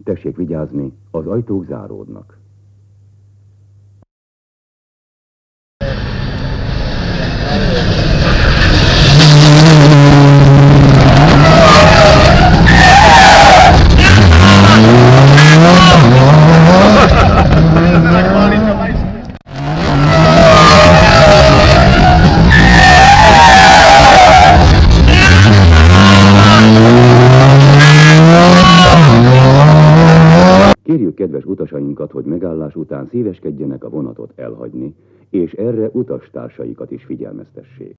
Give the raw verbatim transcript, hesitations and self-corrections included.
Tessék vigyázni, az ajtók záródnak. Kérjük kedves utasainkat, hogy megállás után szíveskedjenek a vonatot elhagyni, és erre utastársaikat is figyelmeztessék.